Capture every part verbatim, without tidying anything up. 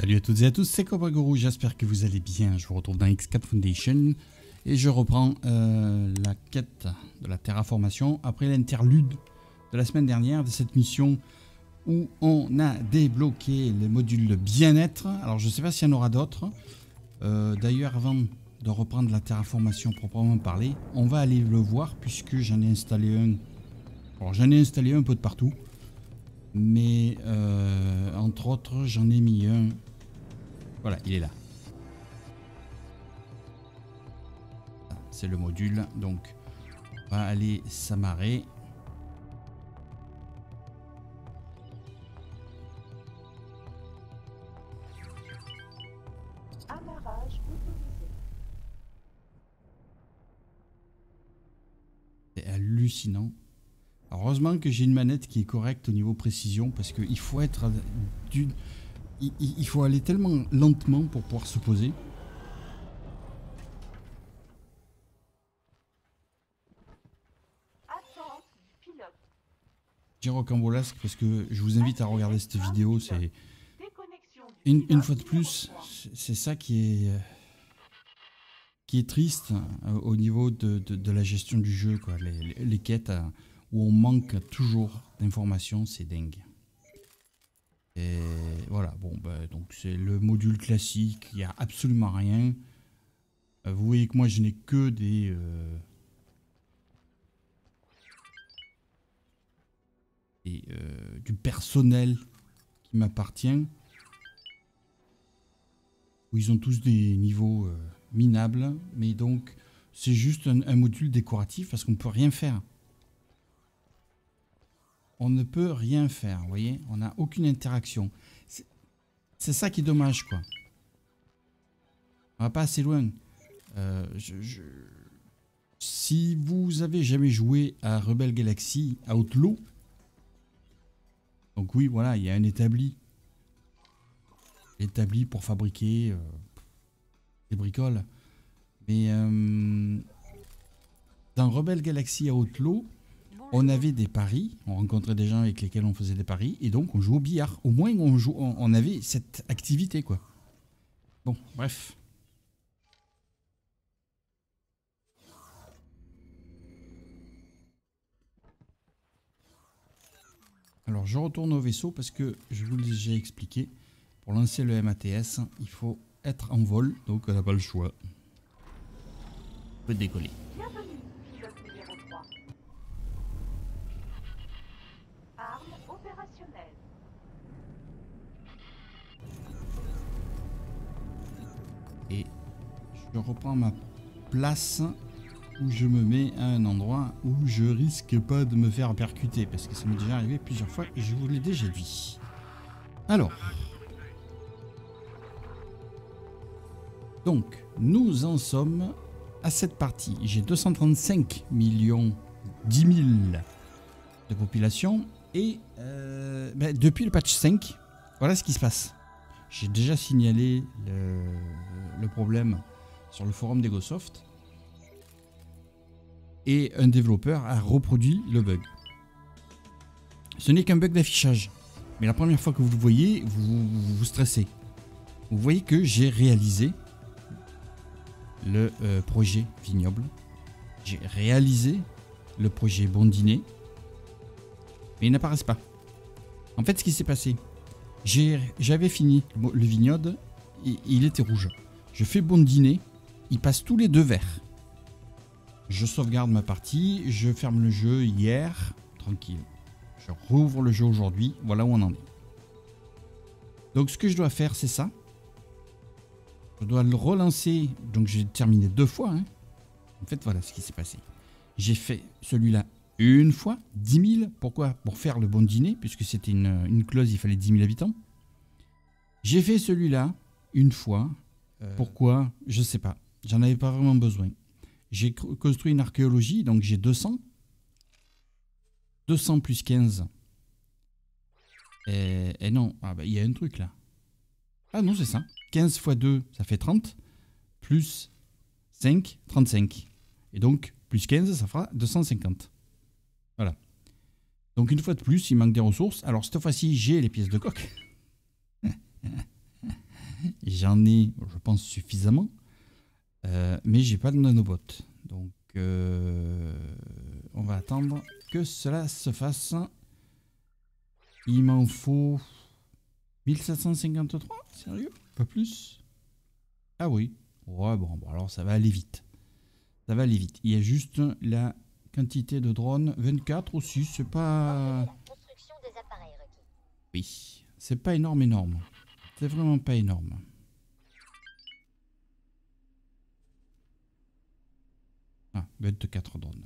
Salut à toutes et à tous, c'est Cobra Guru, j'espère que vous allez bien. Je vous retrouve dans X quatre Foundation et je reprends euh, la quête de la terraformation après l'interlude de la semaine dernière de cette mission où on a débloqué les modules bien-être. Alors je ne sais pas s'il y en aura d'autres. Euh, D'ailleurs, avant de reprendre la terraformation proprement parler, on va aller le voir puisque j'en ai installé un. Alors j'en ai installé un peu de partout. Mais euh, entre autres, j'en ai mis un. Voilà, il est là. C'est le module, donc on va aller s'amarrer. Amarrage autorisé. C'est hallucinant. Heureusement que j'ai une manette qui est correcte au niveau précision, parce qu'il faut être d'une... Il, il faut aller tellement lentement pour pouvoir se poser. Attente du pilote. J'ai rocambolesque parce que je vous invite à regarder cette vidéo. C'est Déconnexion du une, pilote une fois de numéro plus, trois. c'est ça qui est qui est triste euh, au niveau de, de, de la gestion du jeu, quoi. Les, les, les quêtes euh, où on manque toujours d'informations, c'est dingue. Et voilà, bon, bah, donc c'est le module classique, il n'y a absolument rien. Euh, vous voyez que moi je n'ai que des... Euh, et, euh, du personnel qui m'appartient. Où ils ont tous des niveaux euh, minables, mais donc c'est juste un, un module décoratif parce qu'on ne peut rien faire. On ne peut rien faire, vous voyez, on n'a aucune interaction. C'est ça qui est dommage, quoi. On va pas assez loin. Euh, je, je... Si vous avez jamais joué à Rebel Galaxy Outlaw, donc oui, voilà, il y a un établi. Établi pour fabriquer euh, des bricoles. Mais euh, dans Rebel Galaxy Outlaw, on avait des paris, on rencontrait des gens avec lesquels on faisait des paris, et donc on jouait au billard. Au moins on, joue, on, on avait cette activité, quoi. Bon, bref. Alors je retourne au vaisseau parce que je vous l'ai déjà expliqué. Pour lancer le M A T S, il faut être en vol, donc on n'a pas le choix. On peut décoller. Bienvenue, pilote numéro trois. Arme opérationnelle. Et je reprends ma place où je me mets à un endroit où je risque pas de me faire percuter parce que ça m'est déjà arrivé plusieurs fois et je vous l'ai déjà dit. Alors, donc nous en sommes à cette partie. J'ai deux cent trente-cinq millions dix mille de population et euh, ben, depuis le patch cinq, voilà ce qui se passe. J'ai déjà signalé le, le problème sur le forum d'Egosoft. Et un développeur a reproduit le bug. Ce n'est qu'un bug d'affichage. Mais la première fois que vous le voyez, vous vous, vous stressez. Vous voyez que j'ai réalisé le euh, projet Vignoble. J'ai réalisé le projet Bon Dîner. Mais ils n'apparaissent pas. En fait, ce qui s'est passé, j'avais fini le, le Vignoble et il était rouge. Je fais Bon Dîner, il passe tous les deux verts. Je sauvegarde ma partie, je ferme le jeu hier, tranquille. Je rouvre le jeu aujourd'hui, voilà où on en est. Donc ce que je dois faire, c'est ça. Je dois le relancer, donc j'ai terminé deux fois. Hein. En fait, voilà ce qui s'est passé. J'ai fait celui-là une fois, dix mille. Pourquoi? Pour faire le Bon Dîner, puisque c'était une, une clause, il fallait dix mille habitants. J'ai fait celui-là une fois. Euh... Pourquoi? Je sais pas. J'en avais pas vraiment besoin. J'ai construit une archéologie, donc j'ai deux cents. deux cents plus quinze. Et, et non, ah bah, il y a un truc là. Ah non, c'est ça. quinze fois deux, ça fait trente. Plus cinq, trente-cinq. Et donc, plus quinze, ça fera deux cent cinquante. Voilà. Donc une fois de plus, il manque des ressources. Alors cette fois-ci, j'ai les pièces de coque. J'en ai, je pense, suffisamment. Euh, mais j'ai pas de nanobot. Donc, euh, on va attendre que cela se fasse. Il m'en faut mille sept cent cinquante-trois, sérieux? Pas plus? Ah oui. Ouais, bon, bon, alors ça va aller vite. Ça va aller vite. Il y a juste la quantité de drones. vingt-quatre aussi, c'est pas... Oui, c'est pas énorme, énorme. C'est vraiment pas énorme. Ah, vingt-quatre drones.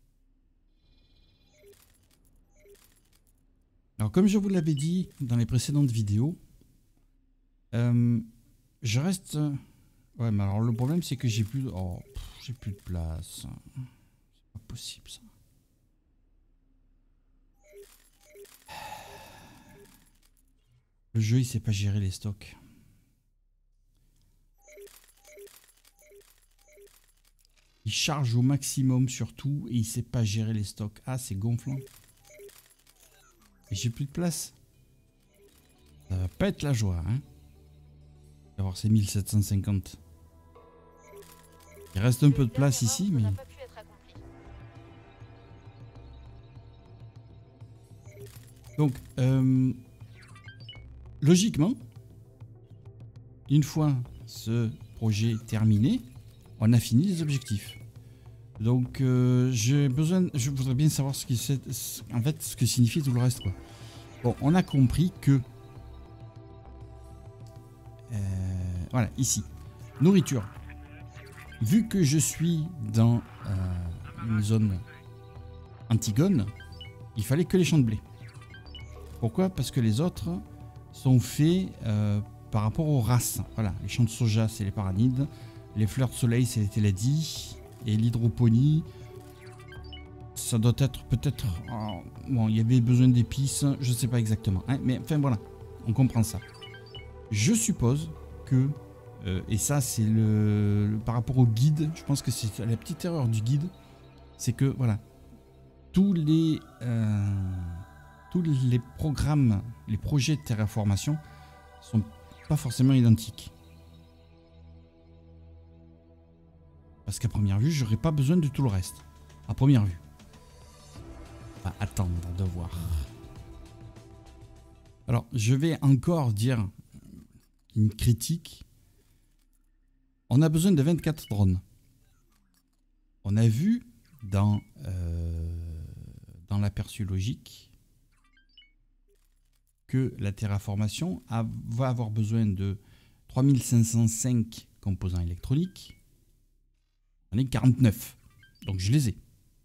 Alors, comme je vous l'avais dit dans les précédentes vidéos, euh, je reste... Ouais, mais alors le problème, c'est que j'ai plus... Oh, j'ai plus de place. C'est pas possible, ça. Le jeu, il sait pas gérer les stocks. Il charge au maximum surtout et il sait pas gérer les stocks. Ah, c'est gonflant. Et j'ai plus de place. Ça va pas être la joie, hein. D'avoir ces mille sept cent cinquante. Il reste un peu de place ici, mais... Donc, euh, logiquement, une fois ce projet terminé, on a fini les objectifs. Donc, euh, j'ai besoin, je voudrais bien savoir ce qui c'est, en fait, ce que signifie tout le reste, quoi. Bon, on a compris que, euh, voilà, ici, nourriture. Vu que je suis dans euh, une zone Antigone, il fallait que les champs de blé. Pourquoi? Parce que les autres sont faits euh, par rapport aux races. Voilà, les champs de soja, c'est les paranides. Les fleurs de soleil, c'est les téladis. Et l'hydroponie, ça doit être peut-être... Oh, bon, il y avait besoin d'épices, je ne sais pas exactement. Hein, mais enfin, voilà, on comprend ça. Je suppose que... Euh, et ça, c'est le, le... Par rapport au guide, je pense que c'est la petite erreur du guide. C'est que, voilà, tous les... Euh, tous les programmes, les projets de terraformation sont pas forcément identiques. Parce qu'à première vue, j'aurais pas besoin de tout le reste. À première vue. On va attendre de voir. Alors, je vais encore dire une critique. On a besoin de vingt-quatre drones. On a vu dans, euh, dans l'aperçu logique que la terraformation a, va avoir besoin de trois mille cinq cent cinq composants électroniques. J'en ai quarante-neuf, donc je les ai.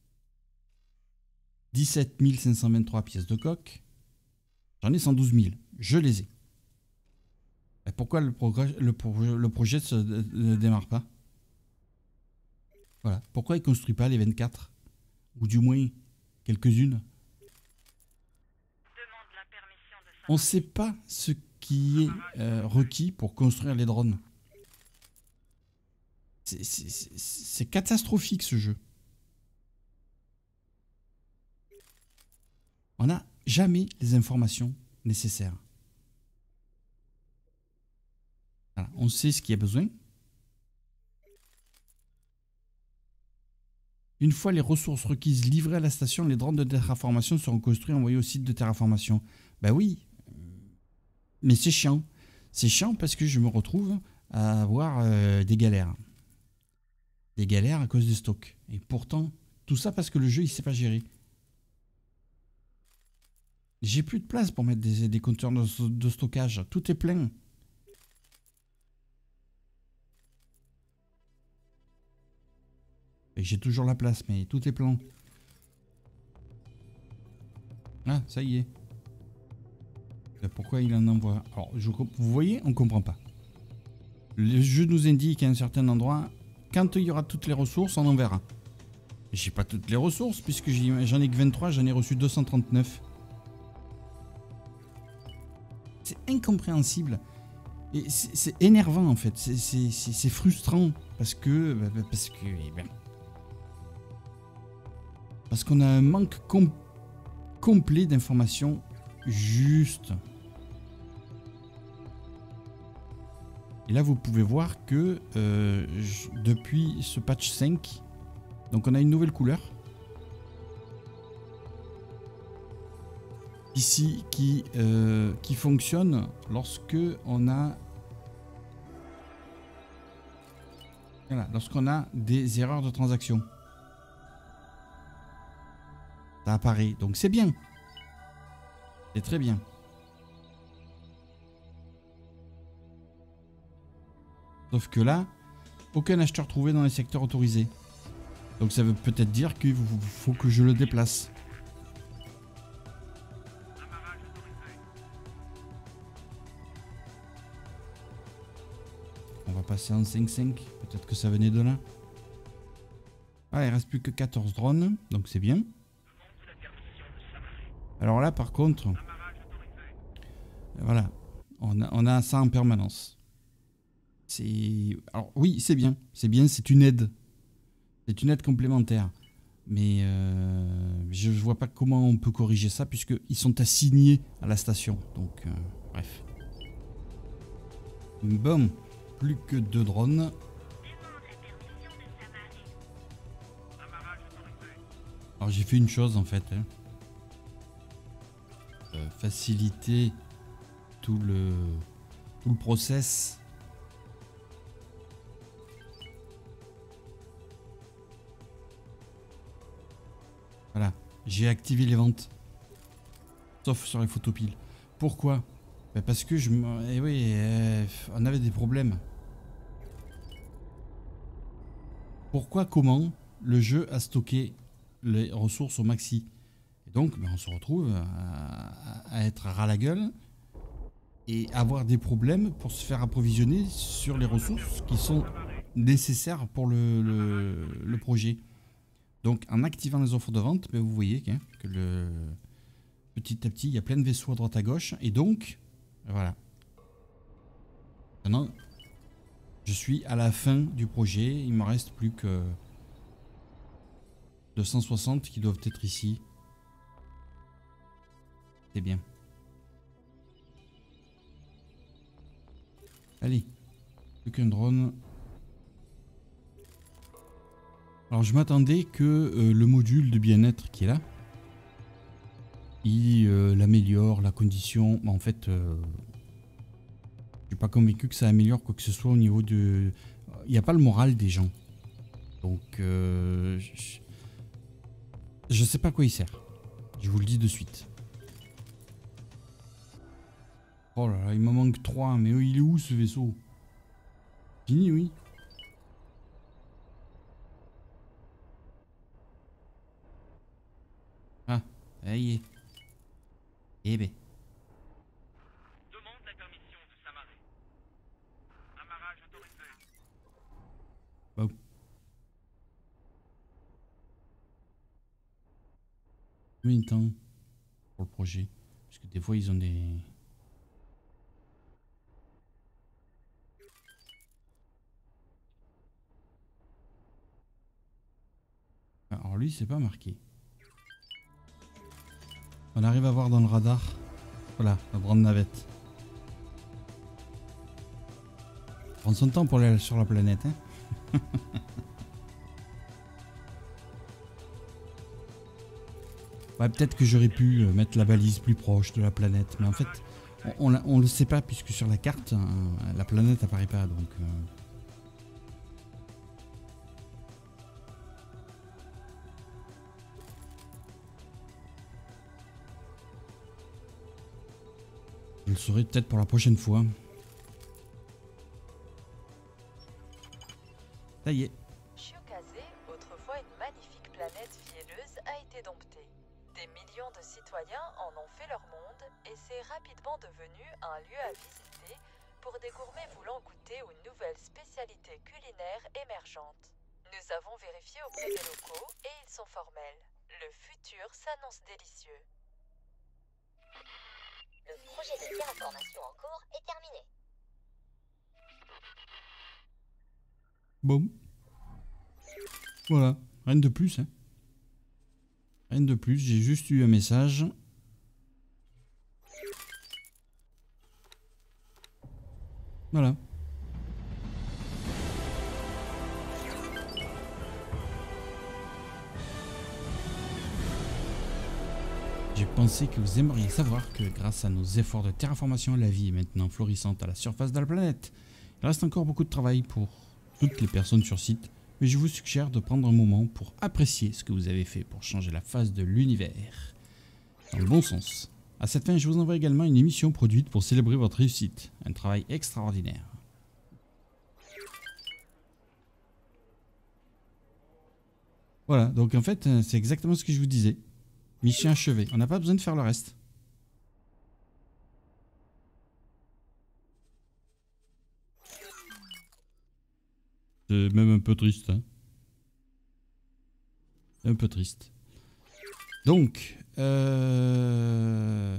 dix-sept mille cinq cent vingt-trois pièces de coque, j'en ai cent douze mille, je les ai. Et pourquoi le, progrès, le, projet, le projet se, ne démarre pas? Voilà, pourquoi il ne construit pas les vingt-quatre? Ou du moins quelques-unes? On ne sait pas ce qui est euh, requis pour construire les drones. C'est catastrophique ce jeu. On n'a jamais les informations nécessaires. Voilà, on sait ce qu'il y a besoin. Une fois les ressources requises livrées à la station, les drones de terraformation seront construits et envoyés au site de terraformation. Ben oui, mais c'est chiant. C'est chiant parce que je me retrouve à avoir euh, des galères. Des galères à cause des stocks. Et pourtant, tout ça parce que le jeu, il ne sait pas gérer. J'ai plus de place pour mettre des, des compteurs de, de stockage. Tout est plein. Et j'ai toujours la place, mais tout est plein. Ah, ça y est. Pourquoi il en envoie? Alors, je, vous voyez, on ne comprend pas. Le jeu nous indique à un certain endroit, quand il y aura toutes les ressources, on en verra. J'ai pas toutes les ressources, puisque j'en ai que vingt-trois, j'en ai reçu deux cent trente-neuf. C'est incompréhensible. Et c'est énervant, en fait. C'est frustrant. Parce que... Parce que... Eh bien, parce qu'on a un manque com complet d'informations justes. Et là, vous pouvez voir que euh, je, depuis ce patch cinq, donc on a une nouvelle couleur. Ici, qui, euh, qui fonctionne lorsque on a... Voilà, lorsqu'on a des erreurs de transaction. Ça apparaît, donc c'est bien. C'est très bien. Sauf que là, aucun acheteur trouvé dans les secteurs autorisés. Donc ça veut peut-être dire qu'il faut que je le déplace. On va passer en cinq cinq. Peut-être que ça venait de là. Ah, il reste plus que quatorze drones, donc c'est bien. Alors là, par contre, voilà, on a, on a ça en permanence. C'est, alors oui, c'est bien, c'est bien, c'est une aide, c'est une aide complémentaire. Mais euh, je ne vois pas comment on peut corriger ça puisque ils sont assignés à la station. Donc, euh, bref. Bon, plus que deux drones. Alors j'ai fait une chose en fait. Hein. Euh, faciliter tout le tout le process. Voilà, j'ai activé les ventes. Sauf sur les photopiles. Pourquoi? Ben parce que je me... Eh oui, euh, on avait des problèmes. Pourquoi, comment le jeu a stocké les ressources au maxi? Et donc, ben, on se retrouve à, à être ras la gueule et avoir des problèmes pour se faire approvisionner sur les ressources qui sont nécessaires pour le, le, le projet. Donc, en activant les offres de vente, ben, vous voyez hein, que le, petit à petit, il y a plein de vaisseaux à droite à gauche. Et donc, voilà. Maintenant, je suis à la fin du projet. Il me reste plus que deux cent soixante qui doivent être ici. C'est bien. Allez, plus qu'un drone. Alors je m'attendais que euh, le module de bien-être qui est là, il euh, améliore la condition. Mais en fait, euh, je suis pas convaincu que ça améliore quoi que ce soit au niveau de... Il n'y a pas le moral des gens. Donc, euh, je... je sais pas à quoi il sert. Je vous le dis de suite. Oh là là, il m'en manque trois. Mais il est où ce vaisseau? Fini, oui. Ah, ça y est. Eh ben. Demande la permission de s'amarrer. Amarrage autorisé. Bon. Combien de temps pour le projet? Parce que des fois ils ont des... Alors lui c'est pas marqué. On arrive à voir dans le radar. Voilà, la grande navette. Prendre son temps pour aller sur la planète. Hein. Ouais, peut-être que j'aurais pu mettre la balise plus proche de la planète. Mais en fait, on, on, on le sait pas puisque sur la carte, hein, la planète apparaît pas. Donc... Euh... Je le saurai peut-être pour la prochaine fois. Ça y est. Chiocazé, autrefois une magnifique planète vielleuse, a été domptée. Des millions de citoyens en ont fait leur monde et c'est rapidement devenu un lieu à visiter pour des gourmets voulant goûter aux nouvelles spécialités culinaires émergentes. Nous avons vérifié auprès des locaux et ils sont formels. Le futur s'annonce délicieux. Le projet de terraformation en cours est terminé. Bon. Voilà. Rien de plus. Hein. Rien de plus. J'ai juste eu un message. Voilà. pensez que vous aimeriez savoir que grâce à nos efforts de terraformation, la vie est maintenant florissante à la surface de la planète. Il reste encore beaucoup de travail pour toutes les personnes sur site, mais je vous suggère de prendre un moment pour apprécier ce que vous avez fait pour changer la face de l'univers. Dans le bon sens. À cette fin, je vous envoie également une émission produite pour célébrer votre réussite. Un travail extraordinaire. Voilà, donc en fait, c'est exactement ce que je vous disais. Mission achevée. On n'a pas besoin de faire le reste. C'est même un peu triste. Hein. Un peu triste. Donc, euh...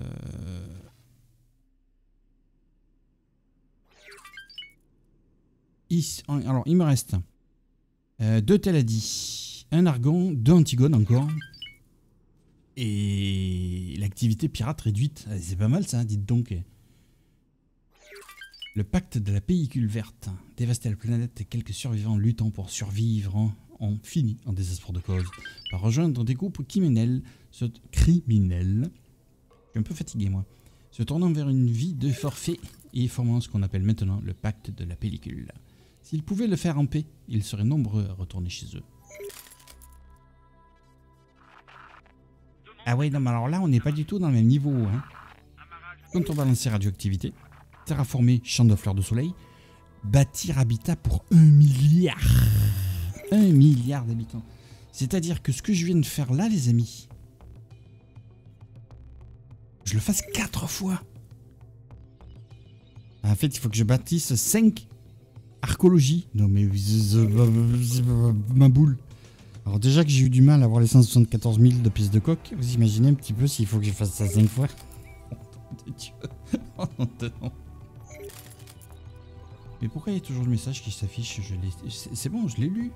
Ici, alors, il me reste euh, deux Teladi, un Argon, deux Antigone encore. Et l'activité pirate réduite. C'est pas mal ça, hein, dites donc. Le pacte de la pellicule verte. Dévaster la planète et quelques survivants luttant pour survivre ont, ont fini en désespoir de cause par rejoindre des groupes criminels, se, criminels, je suis un peu fatigué moi, se tournant vers une vie de forfait et formant ce qu'on appelle maintenant le pacte de la pellicule. S'ils pouvaient le faire en paix, ils seraient nombreux à retourner chez eux. Ah ouais, non mais alors là on n'est pas du tout dans le même niveau. Hein. Contrebalancer radioactivité. Terraformer champ de fleurs de soleil, bâtir habitat pour un milliard. Un milliard d'habitants. C'est-à-dire que ce que je viens de faire là, les amis, je le fasse quatre fois. En fait, il faut que je bâtisse cinq archéologies. Non mais... ma boule. Alors déjà que j'ai eu du mal à avoir les cent soixante-quatorze mille de pièces de coque, vous imaginez un petit peu s'il faut que je fasse ça cinq fois. Oh non de Dieu. Oh non de non. Mais pourquoi il y a toujours le message qui s'affiche? C'est bon, je l'ai lu.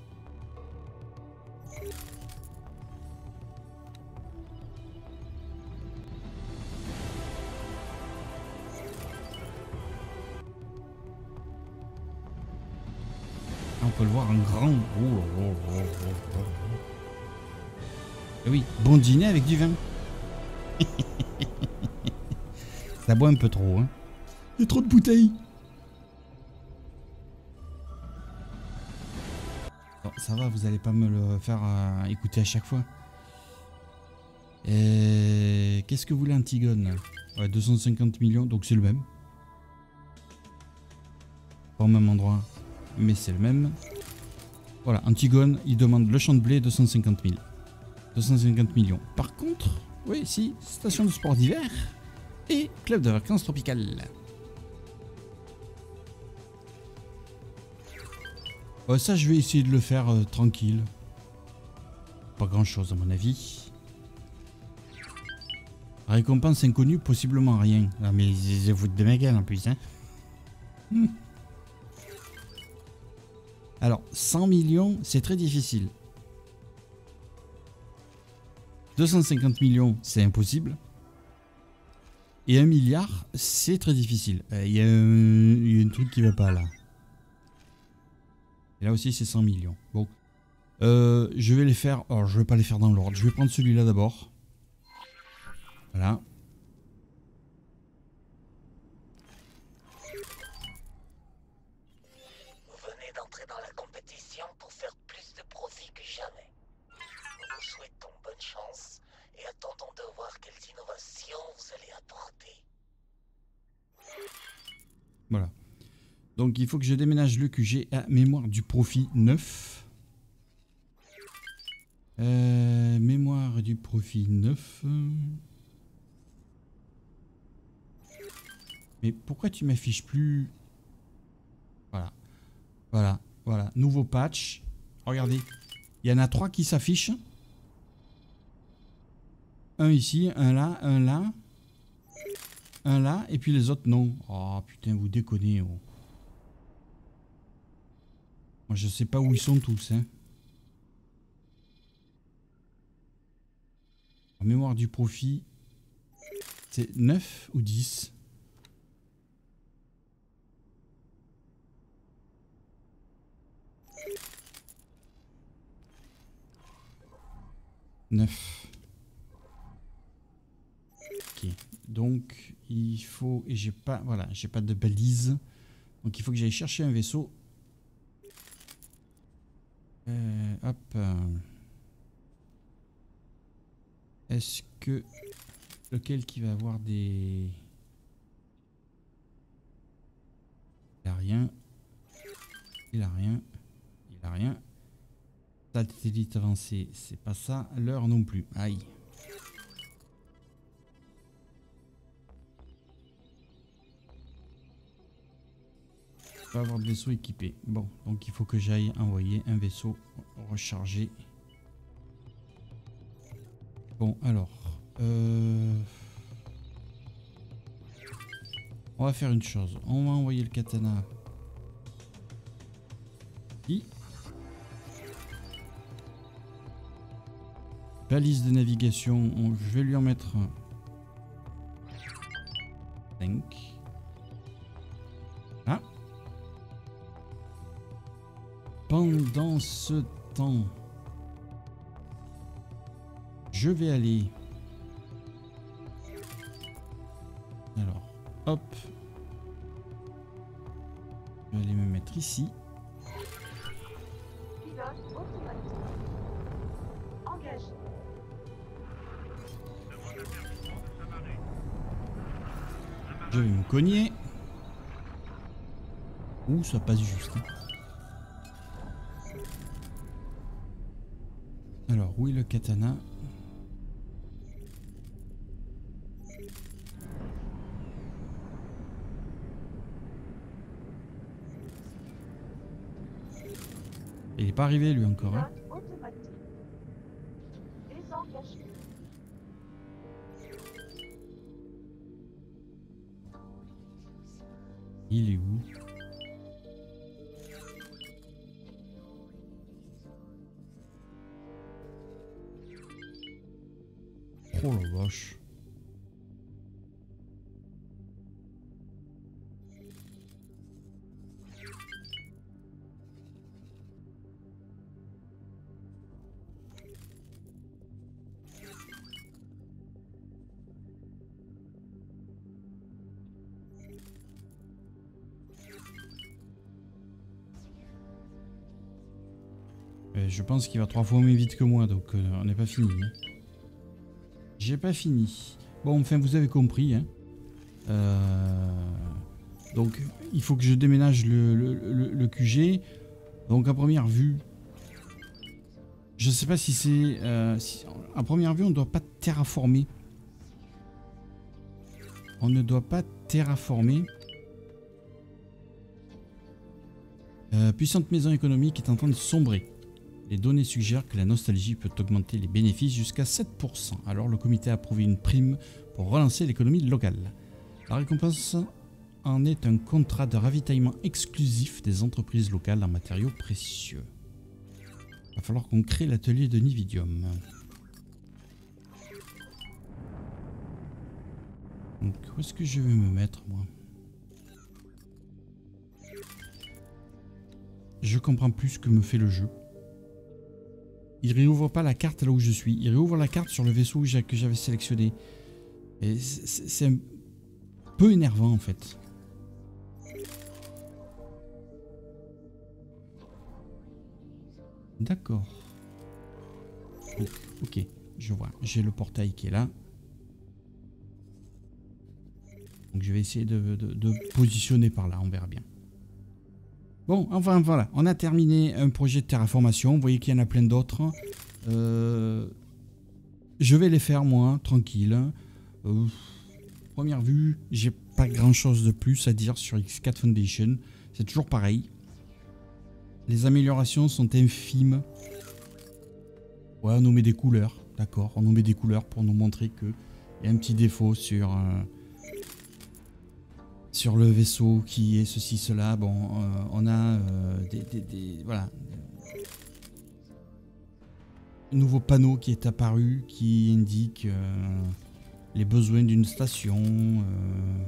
On peut le voir en grand. Oh, oh, oh, oh, oh. Et oui, bon dîner avec du vin. Ça boit un peu trop, hein. Il y a trop de bouteilles. Bon, ça va, vous allez pas me le faire euh, écouter à chaque fois. Et... Qu'est-ce que voulait Antigone? Ouais, deux cent cinquante millions, donc c'est le même. Pas au même endroit, mais c'est le même. Voilà, Antigone, il demande le champ de blé, deux cent cinquante mille. deux cent cinquante millions. Par contre, oui, si, station de sport d'hiver et club de vacances tropicales. Euh, ça, je vais essayer de le faire euh, tranquille. Pas grand chose à mon avis. Récompense inconnue, possiblement rien. Ah, mais je vous de ma gueule en plus, hein. Hmm. Alors, cent millions, c'est très difficile. deux cent cinquante millions, c'est impossible. Et un milliard, c'est très difficile. Il euh, y, y a un truc qui va pas là. Et là aussi, c'est cent millions. Bon. Euh, je vais les faire... Alors, je vais pas les faire dans l'ordre. Je vais prendre celui-là d'abord. Voilà. Vous venez d'entrer dans la compétition pour faire plus de profit que jamais. Nous vous souhaitons bonne chance et attendons de voir quelles innovations vous allez apporter. Voilà. Donc il faut que je déménage le Q G à mémoire du profit neuf. Euh, mémoire du profit neuf. Mais pourquoi tu m'affiches plus? Voilà. Voilà. Voilà. Nouveau patch. Regardez. Il y en a trois qui s'affichent. Un ici, un là, un là. Un là, et puis les autres non. Oh putain, vous déconnez. Oh. Moi je sais pas où ils sont tous. Hein. En mémoire du profit, c'est neuf ou dix? neuf. Donc il faut, et j'ai pas, voilà, j'ai pas de balise, donc il faut que j'aille chercher un vaisseau. Euh, hop. Est-ce que lequel qui va avoir des... Il a rien. Il a rien. Il a rien. Satellite avancé, c'est pas ça. L'heure non plus. Aïe. Pas avoir de vaisseau équipé. Bon, donc il faut que j'aille envoyer un vaisseau rechargé. Bon, alors. Euh... On va faire une chose. On va envoyer le katana. I. Balise de navigation. On, je vais lui en mettre cinq. Ah. Pendant ce temps, je vais aller. Alors, hop. Je vais aller me mettre ici. Pilote automatique. Engagé. Je vais me cogner. Ouh, ça passe juste. Hein. Alors, où est le katana? Il n'est pas arrivé lui encore. Hein. Pilote automatique. Désengagé. Il est où? Oh la vache. Euh, je pense qu'il va trois fois moins vite que moi, donc euh, on n'est pas fini. Hein. J'ai pas fini. Bon, enfin, vous avez compris. Hein. Euh, donc, il faut que je déménage le, le, le, le Q G. Donc, à première vue, je sais pas si c'est... Euh, si, à première vue, on ne doit pas terraformer. On ne doit pas terraformer. Euh, puissante maison économique est en train de sombrer. Les données suggèrent que la nostalgie peut augmenter les bénéfices jusqu'à sept pour cent. Alors le comité a approuvé une prime pour relancer l'économie locale. La récompense en est un contrat de ravitaillement exclusif des entreprises locales en matériaux précieux. Il va falloir qu'on crée l'atelier de Nividium. Donc où est-ce que je vais me mettre moi? Je comprends plus ce que me fait le jeu. Il réouvre pas la carte là où je suis. Il réouvre la carte sur le vaisseau que j'avais sélectionné. Et c'est un peu énervant en fait. D'accord. Ok, ok, je vois. J'ai le portail qui est là. Donc je vais essayer de, de, de positionner par là. On verra bien. Bon, enfin voilà, on a terminé un projet de terraformation. Vous voyez qu'il y en a plein d'autres. Euh, je vais les faire moi, tranquille. Euh, première vue, j'ai pas grand chose de plus à dire sur X quatre Foundation. C'est toujours pareil. Les améliorations sont infimes. Ouais, on nous met des couleurs, d'accord. On nous met des couleurs pour nous montrer qu'il y a un petit défaut sur... Euh, sur le vaisseau qui est ceci, cela. Bon, euh, on a euh, des, des, des... Voilà. Un nouveau panneau qui est apparu qui indique euh, les besoins d'une station. Euh,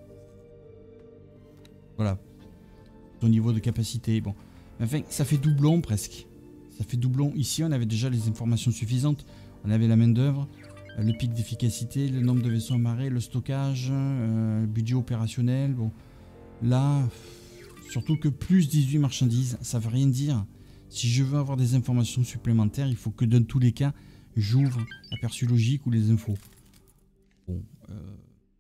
voilà. Au niveau de capacité. Bon. Enfin, ça fait doublon presque. Ça fait doublon. Ici, on avait déjà les informations suffisantes. On avait la main d'œuvre. Euh, le pic d'efficacité, le nombre de vaisseaux amarrés, le stockage, euh, le budget opérationnel. Bon, là, surtout que plus dix-huit marchandises, ça veut rien dire. Si je veux avoir des informations supplémentaires, il faut que dans tous les cas, j'ouvre l'aperçu logique ou les infos. Bon, euh,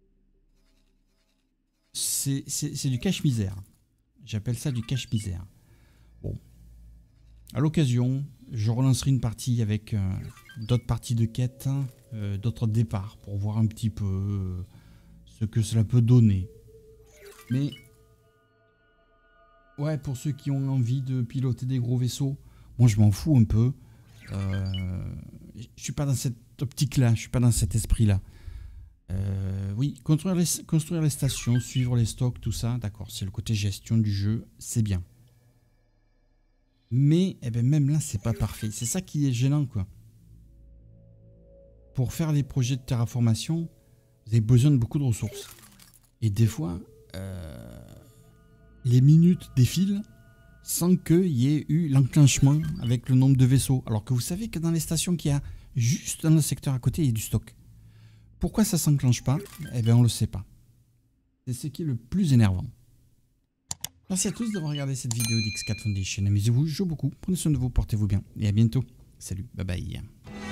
c'est du cache-misère. J'appelle ça du cache-misère. Bon, à l'occasion, je relancerai une partie avec euh, d'autres parties de quête, euh, d'autres départs, pour voir un petit peu euh, ce que cela peut donner. Mais, ouais, pour ceux qui ont envie de piloter des gros vaisseaux, moi je m'en fous un peu. Euh, je suis pas dans cette optique-là, je suis pas dans cet esprit-là. Euh, oui, construire les, construire les stations, suivre les stocks, tout ça, d'accord, c'est le côté gestion du jeu, c'est bien. Mais eh ben, même là, c'est pas parfait. C'est ça qui est gênant, quoi. Pour faire des projets de terraformation, vous avez besoin de beaucoup de ressources. Et des fois, euh, les minutes défilent sans qu'il y ait eu l'enclenchement avec le nombre de vaisseaux. Alors que vous savez que dans les stations qu'il y a juste dans le secteur à côté, il y a du stock. Pourquoi ça ne s'enclenche pas? Eh bien, on ne le sait pas. C'est ce qui est le plus énervant. Merci à tous d'avoir regardé cette vidéo d'X quatre Foundation. Amusez-vous, jouez beaucoup, prenez soin de vous, portez-vous bien. Et à bientôt. Salut, bye bye.